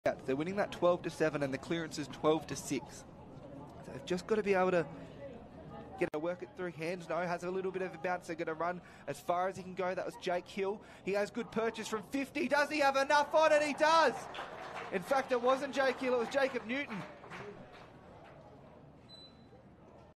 They're winning that 12-7 and the clearance is 12-6. So they've just got to be able to work it through hands. No, has a little bit of a bounce. They're going to run as far as he can go. That was Jake Hill. He has good purchase from 50. Does he have enough on it? He does. In fact, it wasn't Jake Hill. It was Jacob Newton.